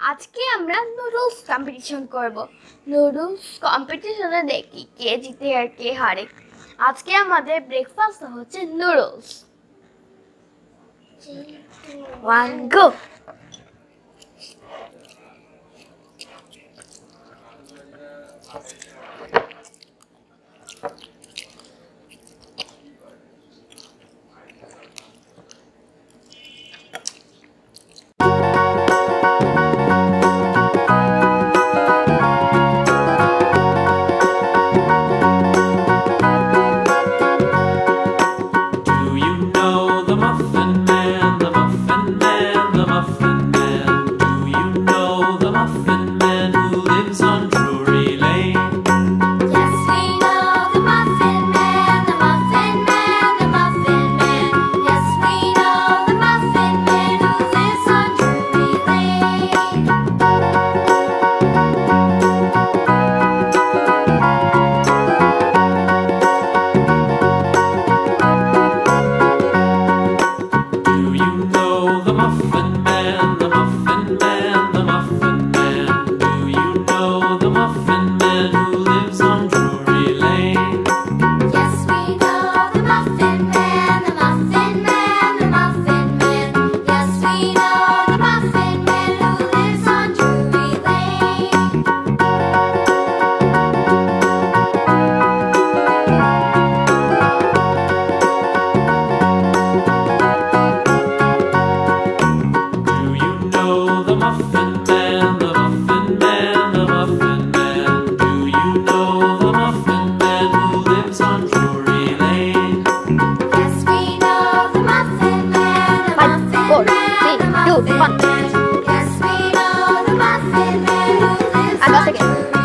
আজকে আমরা noodles competition করব। নুডলস কম্পিটিশনে দেখি কে জিতে আর কে হারে। আজকে আমাদের ব্রেকফাস্ট হচ্ছে noodles. 1 go. I got again.